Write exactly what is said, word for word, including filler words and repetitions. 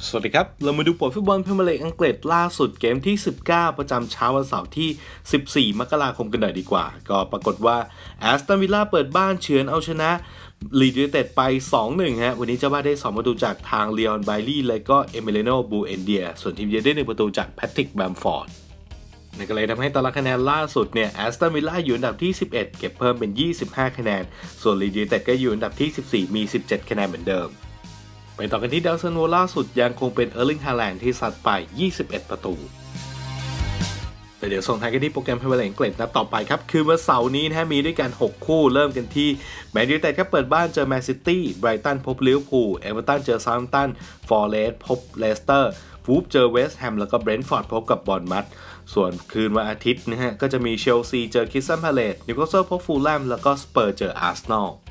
สวัสดีครับเรามาดูผลฟุตบอลพรีเมียร์ลีกอังกฤษล่าสุดเกมที่สิบเก้าประจำเช้าวันเสาร์ที่สิบสี่มกราคมกันหน่อยดีกว่าก็ปรากฏว่าแอสตันวิลล่าเปิดบ้านเฉือนเอาชนะลีดยูไนเต็ดไป สองหนึ่ง ฮะวันนี้เจ้าบ้านได้สองประตูจากทางเลออนไบลี่และก็เอมิเลโนบูเอนเดียส่วนทีมเยือนได้หนึ่งประตูจากแพทริกแบมฟอร์ดนั่นก็เลยทำให้ตารางคะแนนล่าสุดเนี่ยแอสตันวิลล่าอยู่อันดับที่สิบเอ็ดเก็บเพิ่มเป็นยี่สิบห้าคะแนนส่วนลีดยูไนเต็ดก็อยู่อันดับที่สิบสี่มีสิบเจ็ดคะแนนเหมือนเดิมไปต่อกันที่ดาวซันโวล่าสุดยังคงเป็นเออร์ลิงฮาแลนด์ที่ซัดไปยี่สิบเอ็ดประตูแต่เดี๋ยวส่งท้ายกันที่โปรแกรมพรีเมียร์ลีกอังกฤษนัดต่อไปครับคือวันเสาร์นี้นะฮะมีด้วยกันหกคู่เริ่มกันที่แมนยูไนเต็ดครับเปิดบ้านเจอแมนซิตี้ไบรตันพบลิเวอร์พูลเอเวอร์ตันเจอเซาท์แฮมป์ตันฟอร์เรสต์พบเลสเตอร์วูฟเจอเวสต์แฮมแล้วก็เบรนท์ฟอร์ดพบกับบอร์นมัธส่วนคืนวันอาทิตย์นะฮะก็จะมีเชลซีเจอคริสตัลพาเลซนิวคาสเซิลพบฟูลแลมแล้วก็สเปอร์เจออาร์เซนอล